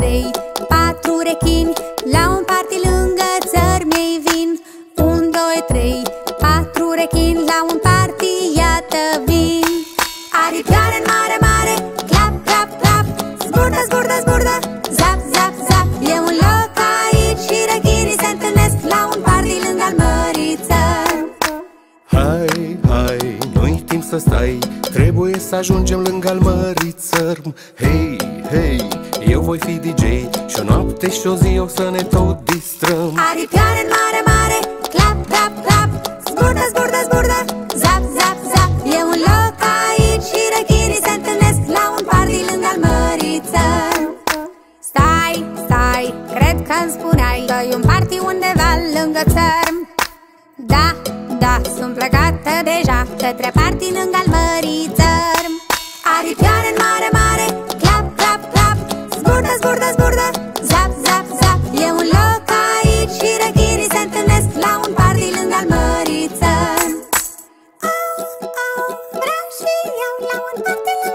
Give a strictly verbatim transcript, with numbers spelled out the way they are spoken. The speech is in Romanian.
trei, patru rechini la un party lângă țări mi-ei vin. Un, doi, trei, patru rechini la un party, iată vin. Aripioare în mare, mare, clap, clap, clap, zburdă, zburdă, zburdă, zap, zap, zap. E un loc aici și rechinii se întâlnesc la un party lângă al mării țări. Hai, hai, nu-i timp să stai, trebuie să ajungem lângă al mării țări. Hei, hei, eu voi fi D J și o noapte și o zi o să ne tot distrăm. Aripioare în mare, mare, clap, clap, clap, zburdă, zburdă, zburdă, zap, zap, zap. E un loc aici și rechinii se întâlnesc la un party lângă al mării țări. Stai, stai, cred că-mi spuneai că e un party undeva lângă țări. Da, da, sunt plecată deja către party lângă al mării țări. Aripioare în mare, mare, clap, clap, clap, zburdă, zburdă, zburdă, zap, zap, zap. E un loc aici și rechinii se întâlnesc la un party lângă al mării țări. Oh, oh, vreau și eu la un party lângă